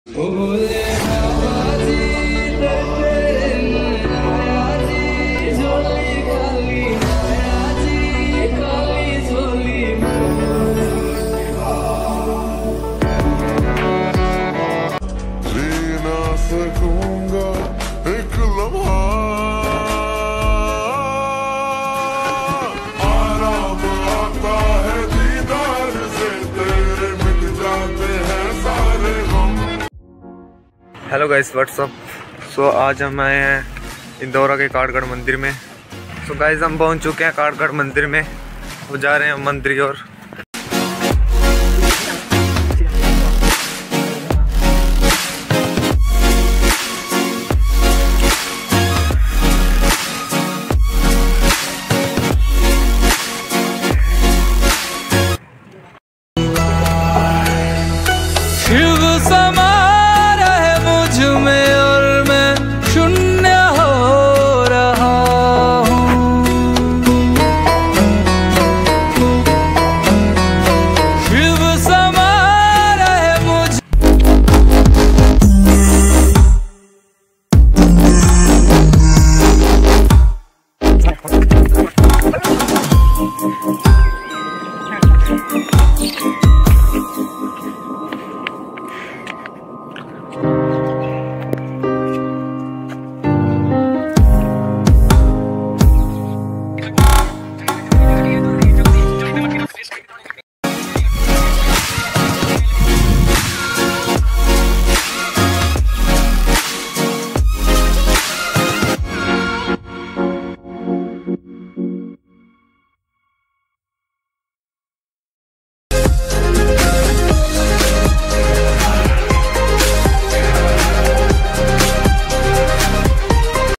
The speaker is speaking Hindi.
Hello guys what's up. सो आज हम आए हैं इंदौरा के काठगढ़ मंदिर में। सो गाइस हम पहुंच चुके हैं काठगढ़ मंदिर में। वो जा रहे हैं मंदिर की ओर।